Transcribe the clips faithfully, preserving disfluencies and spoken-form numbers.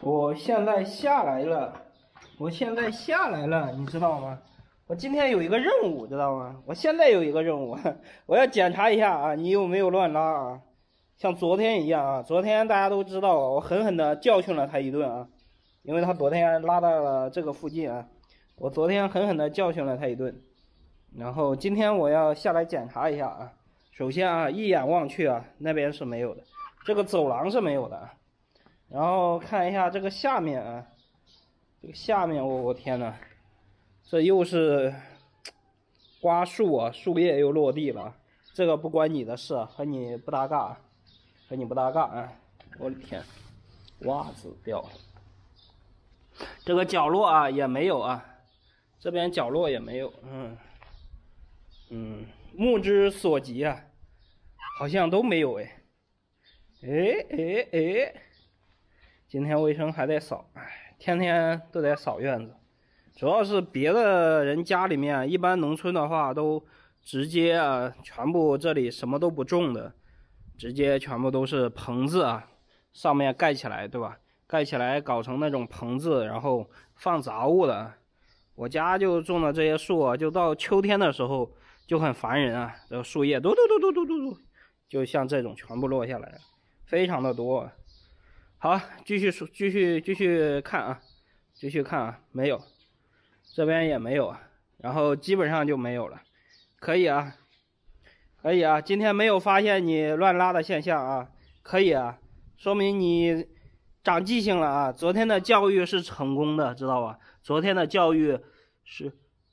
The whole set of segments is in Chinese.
我现在下来了，我现在下来了，你知道吗？我今天有一个任务，知道吗？我现在有一个任务，我要检查一下啊，你有没有乱拉啊？像昨天一样啊，昨天大家都知道，我狠狠的教训了他一顿啊，因为他昨天拉到了这个附近啊，我昨天狠狠的教训了他一顿，然后今天我要下来检查一下啊。首先啊，一眼望去啊，那边是没有的，这个走廊是没有的。然后看一下这个下面啊，这个下面我我天哪，这又是刮树啊，树叶又落地了，这个不关你的事，和你不搭嘎，和你不搭嘎啊！我的天，袜子掉了。这个角落啊也没有啊，这边角落也没有，嗯嗯，目之所及啊，好像都没有哎，哎哎哎。今天卫生还得扫，哎，天天都得扫院子。主要是别的人家里面，一般农村的话都直接啊，全部这里什么都不种的，直接全部都是棚子啊，上面盖起来，对吧？盖起来搞成那种棚子，然后放杂物的。我家就种的这些树啊，就到秋天的时候就很烦人啊，这个树叶嘟嘟嘟嘟嘟嘟嘟，就像这种全部落下来，非常的多。好，继续说，继续继续看啊，继续看啊，没有，这边也没有啊，然后基本上就没有了，可以啊，可以啊，今天没有发现你乱拉的现象啊，可以啊，说明你长记性了啊，昨天的教育是成功的，知道吧？昨天的教育是，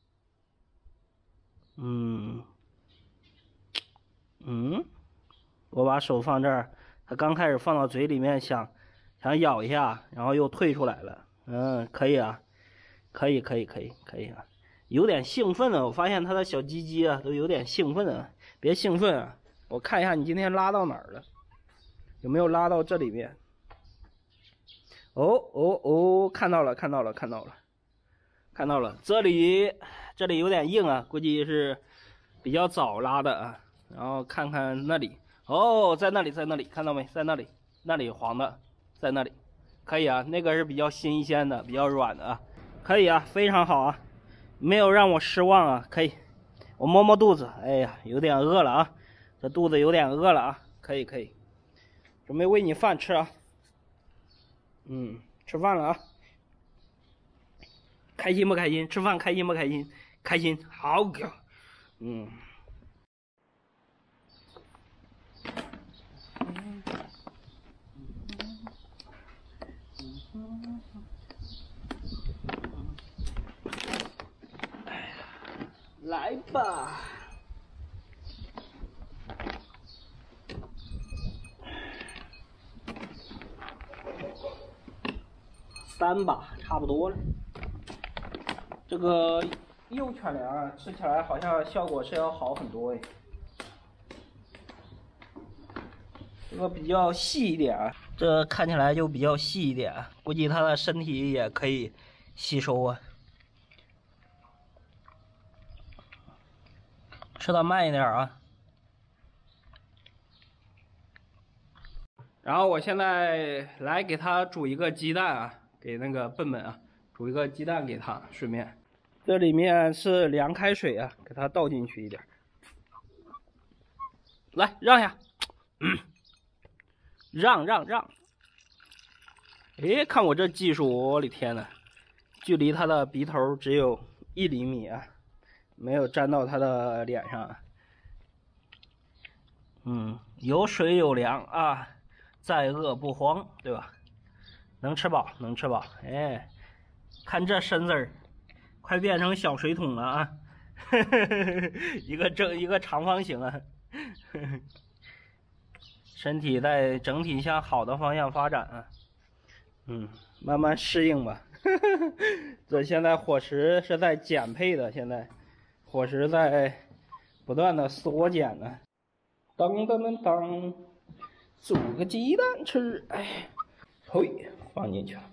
嗯嗯，我把手放这儿，他刚开始放到嘴里面想。想咬一下，然后又退出来了。嗯，可以啊，可以，可以，可以，可以啊，有点兴奋了。我发现他的小鸡鸡啊，都有点兴奋啊。别兴奋啊，我看一下你今天拉到哪儿了，有没有拉到这里面？哦哦哦，看到了，看到了，看到了，看到了。这里这里有点硬啊，估计是比较早拉的啊。然后看看那里，哦，在那里，在那里，看到没？在那里，那里黄的。在那里，可以啊，那个是比较新鲜的，比较软的啊，可以啊，非常好啊，没有让我失望啊，可以。我摸摸肚子，哎呀，有点饿了啊，这肚子有点饿了啊，可以可以，准备喂你饭吃啊，嗯，吃饭了啊，开心不开心？吃饭开心不开心？开心，好狗，嗯。来吧，三把差不多了。这个幼犬粮啊，吃起来好像效果是要好很多哎。这个比较细一点啊，这看起来就比较细一点，估计它的身体也可以吸收啊。吃的慢一点啊。然后我现在来给它煮一个鸡蛋啊，给那个笨笨啊，煮一个鸡蛋给它，顺便。这里面是凉开水啊，给它倒进去一点。来，让下，嗯，让让让。哎，看我这技术，我的天呐，距离它的鼻头只有一厘米啊。没有沾到他的脸上，嗯，有水有粮啊，再饿不慌，对吧？能吃饱，能吃饱，哎，看这身子儿，快变成小水桶了啊！一个正一个长方形啊，身体在整体向好的方向发展啊，嗯，慢慢适应吧。这现在伙食是在减配的，现在。伙食在不断的缩减呢，当当当当，煮个鸡蛋吃，哎，嘿，放进去了。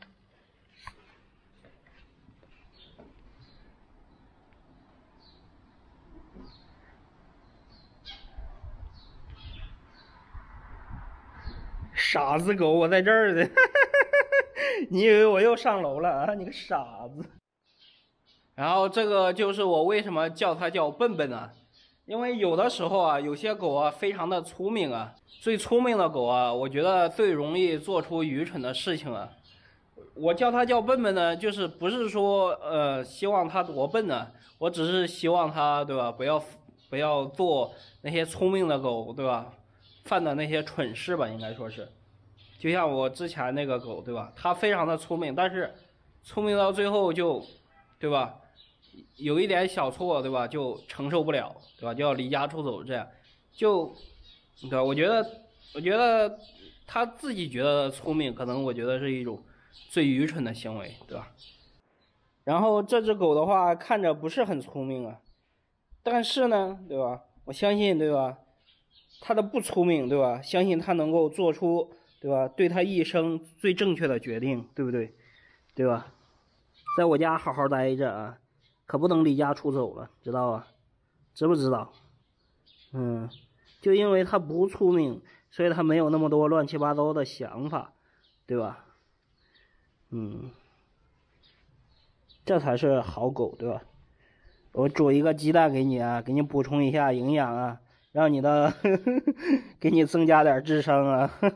傻子狗，我在这儿呢， 你以为我又上楼了啊？你个傻子！然后这个就是我为什么叫它叫笨笨啊，因为有的时候啊，有些狗啊非常的聪明啊，最聪明的狗啊，我觉得最容易做出愚蠢的事情啊。我叫它叫笨笨呢，就是不是说呃希望它多笨呢，我只是希望它对吧，不要不要做那些聪明的狗对吧，犯的那些蠢事吧，应该说是。就像我之前那个狗对吧，它非常的聪明，但是聪明到最后就对吧，有一点小错对吧，就承受不了对吧，就要离家出走，这样就对吧，我觉得我觉得它自己觉得聪明，可能我觉得是一种最愚蠢的行为对吧。然后这只狗的话看着不是很聪明啊，但是呢对吧，我相信对吧，它的不聪明对吧，相信它能够做出对吧，对它一生最正确的决定，对不对？对吧？在我家好好待着啊，可不能离家出走了，知道吧？知不知道？嗯，就因为它不聪明，所以它没有那么多乱七八糟的想法，对吧？嗯，这才是好狗，对吧？我煮一个鸡蛋给你啊，给你补充一下营养啊，让你的呵呵给你增加点智商啊。呵呵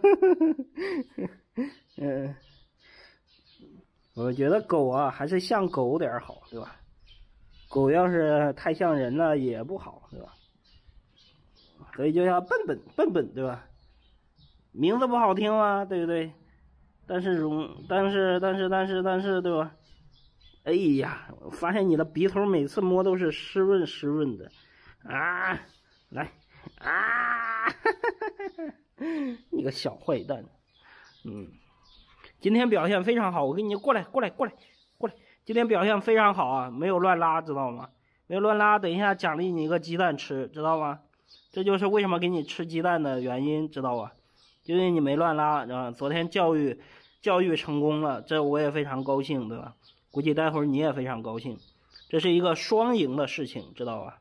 嗯，我觉得狗啊还是像狗点好，对吧？狗要是太像人了也不好，对吧？所以就叫笨笨笨笨，对吧？名字不好听啊，对不对？但是容，但是但是但是但是，对吧？哎呀，我发现你的鼻头每次摸都是湿润湿润的，啊，来啊，你个小坏蛋，嗯，今天表现非常好，我给你过来过来过来过来，今天表现非常好啊，没有乱拉，知道吗？没有乱拉，等一下奖励你一个鸡蛋吃，知道吗？这就是为什么给你吃鸡蛋的原因，知道吧？因为你没乱拉啊，昨天教育教育成功了，这我也非常高兴，对吧？估计待会儿你也非常高兴，这是一个双赢的事情，知道吧？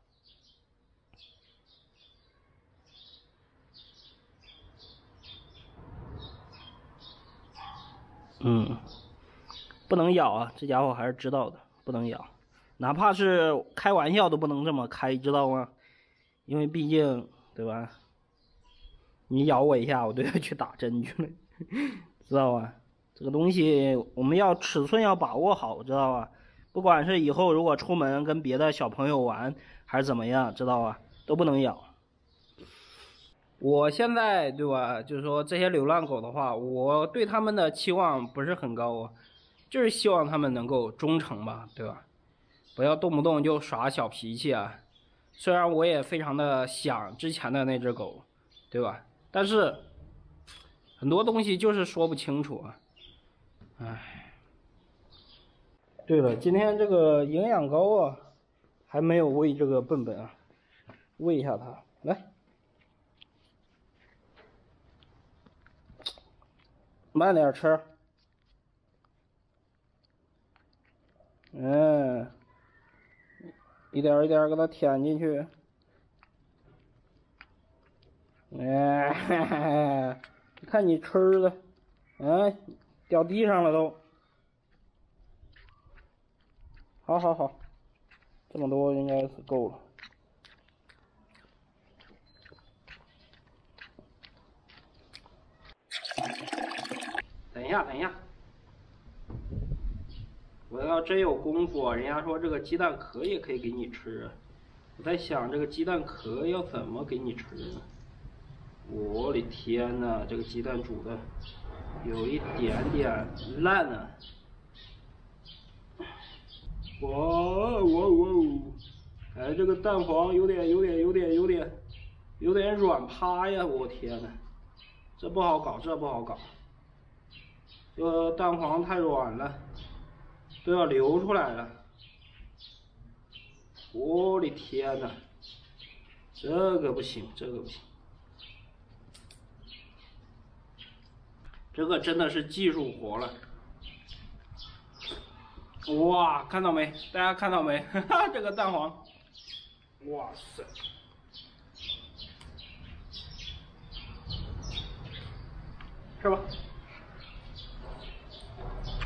嗯，不能咬啊，这家伙还是知道的，不能咬，哪怕是开玩笑都不能这么开，知道吗？因为毕竟，对吧？你咬我一下，我都要去打针去了，知道吧？这个东西我们要尺寸要把握好，知道吧？不管是以后如果出门跟别的小朋友玩，还是怎么样，知道吧？都不能咬。我现在对吧，就是说这些流浪狗的话，我对他们的期望不是很高啊，就是希望他们能够忠诚吧，对吧？不要动不动就耍小脾气啊。虽然我也非常的想之前的那只狗，对吧？但是很多东西就是说不清楚啊。唉，对了，今天这个营养膏啊，还没有喂这个笨笨啊，喂一下它，来，慢点吃，嗯，一点一点给它舔进去，哎，你看你吃的，嗯，掉地上了都，好好好，这么多应该是够了。等一下，等一下，我要真有功夫，人家说这个鸡蛋壳也可以给你吃。我在想这个鸡蛋壳要怎么给你吃呢？我的天呐，这个鸡蛋煮的有一点点烂了。哇哇哇！哎，这个蛋黄有点有点有点有点有点软趴呀！我天呐，这不好搞，这不好搞。这个蛋黄太软了，都要流出来了。我的天呐，这个不行，这个不行，这个真的是技术活了。哇，看到没？大家看到没？哈哈，这个蛋黄，哇塞！吃吧。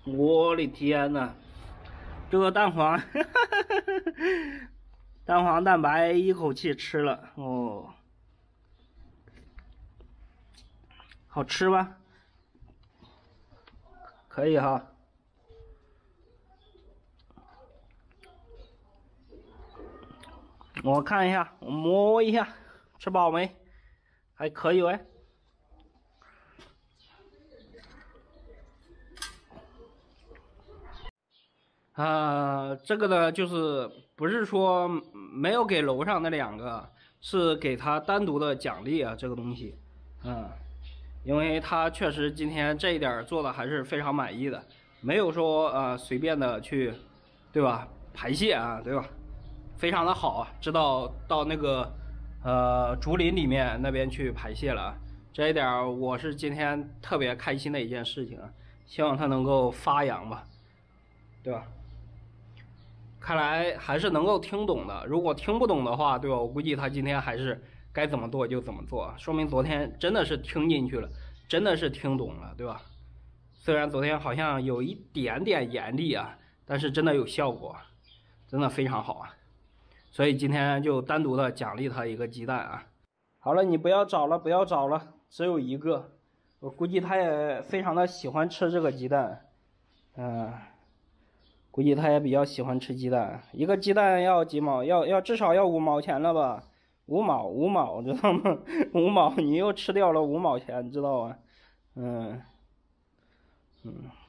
我的天呐，这个蛋黄，蛋黄蛋白一口气吃了哦，好吃吧？可以哈。我看一下，我摸一下，吃饱没？还可以喂。啊、呃，这个呢，就是不是说没有给楼上那两个，是给他单独的奖励啊，这个东西，嗯，因为他确实今天这一点做的还是非常满意的，没有说呃随便的去，对吧？排泄啊，对吧？非常的好啊，知道到那个呃竹林里面那边去排泄了啊，这一点我是今天特别开心的一件事情啊，希望他能够发扬吧，对吧？看来还是能够听懂的，如果听不懂的话，对吧？我估计他今天还是该怎么做就怎么做，说明昨天真的是听进去了，真的是听懂了，对吧？虽然昨天好像有一点点严厉啊，但是真的有效果，真的非常好啊！所以今天就单独的奖励他一个鸡蛋啊。好了，你不要找了，不要找了，只有一个，我估计他也非常的喜欢吃这个鸡蛋，嗯。估计他也比较喜欢吃鸡蛋，一个鸡蛋要几毛？要要至少要五毛钱了吧？五毛五毛，知道吗？五毛，你又吃掉了五毛钱，知道吧？嗯嗯，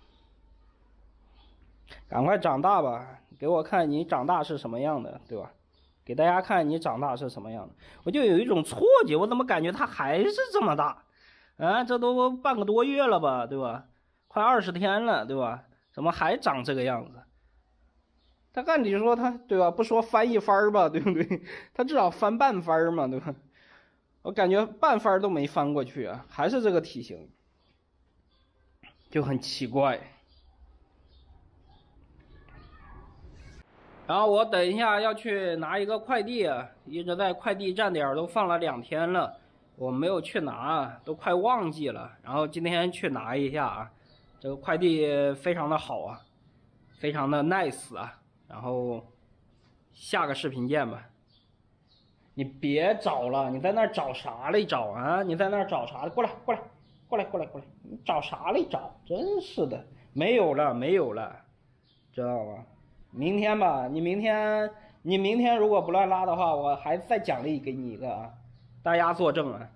赶快长大吧，给我看你长大是什么样的，对吧？给大家看你长大是什么样的。我就有一种错觉，我怎么感觉他还是这么大？啊，这都半个多月了吧，对吧？快二十天了，对吧？怎么还长这个样子？他按理说他对吧？不说翻一番吧，对不对？他至少翻半番嘛，对吧？我感觉半番都没翻过去啊，还是这个体型，就很奇怪。然后我等一下要去拿一个快递啊，一直在快递站点都放了两天了，我没有去拿，都快忘记了。然后今天去拿一下啊，这个快递非常的好啊，非常的 nice 啊。然后下个视频见吧。你别找了，你在那儿找啥嘞找啊？你在那儿找啥嘞？过来过来过来过来过来，你找啥嘞找？真是的，没有了没有了，知道吗？明天吧，你明天你明天如果不乱拉的话，我还再奖励给你一个啊，大家作证啊。